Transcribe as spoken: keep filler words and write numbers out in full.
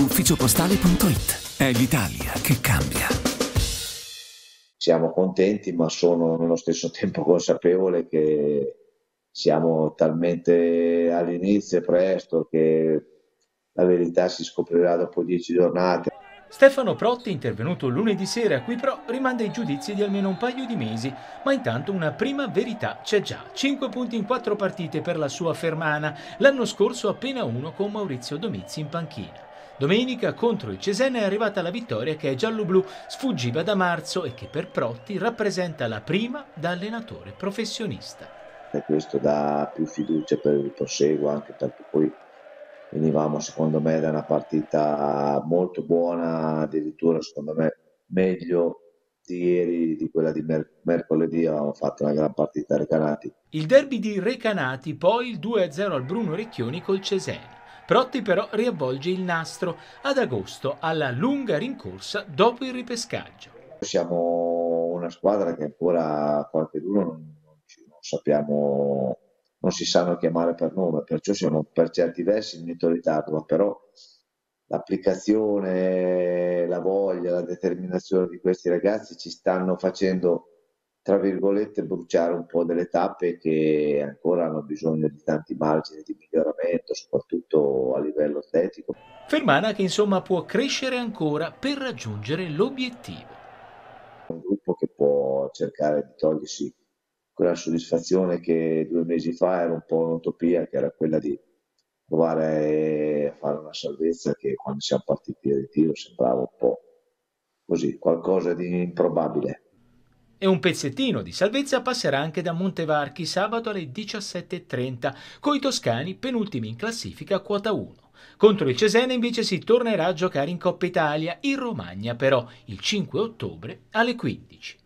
ufficiopostale punto it. È l'Italia che cambia. Siamo contenti, ma sono nello stesso tempo consapevole che siamo talmente all'inizio e presto che la verità si scoprirà dopo dieci giornate. Stefano Protti, intervenuto lunedì sera qui Pro, rimanda i giudizi di almeno un paio di mesi, ma intanto una prima verità c'è già. cinque punti in quattro partite per la sua Fermana, l'anno scorso appena uno con Maurizio Domizzi in panchina. Domenica contro il Cesena è arrivata la vittoria che è giallo-blu, sfuggiva da marzo e che per Protti rappresenta la prima da allenatore professionista. E questo dà più fiducia per il proseguo, anche perché poi venivamo secondo me da una partita molto buona, addirittura secondo me meglio di ieri, di quella di mer- mercoledì, avevamo fatto una gran partita a Recanati. Il derby di Recanati, poi il due a zero al Bruno Recchioni col Cesena. Protti però riavvolge il nastro ad agosto alla lunga rincorsa dopo il ripescaggio. Siamo una squadra che ancora qualcuno non, non, ci- non sappiamo, non si sanno chiamare per nome, perciò siamo per certi versi in netto ritardo, ma però l'applicazione, la voglia, la determinazione di questi ragazzi ci stanno facendo, tra virgolette, bruciare un po' delle tappe che ancora hanno bisogno di tanti margini di miglioramento, soprattutto a livello atletico. Fermana che insomma può crescere ancora per raggiungere l'obiettivo. Un gruppo che può cercare di togliersi quella soddisfazione che due mesi fa era un po' un'utopia, che era quella di provare a fare una salvezza che quando siamo partiti in ritiro sembrava un po' così, qualcosa di improbabile. E un pezzettino di salvezza passerà anche da Montevarchi sabato alle diciassette e trenta, coi toscani penultimi in classifica a quota uno. Contro il Cesena invece si tornerà a giocare in Coppa Italia, in Romagna però, il cinque ottobre alle quindici.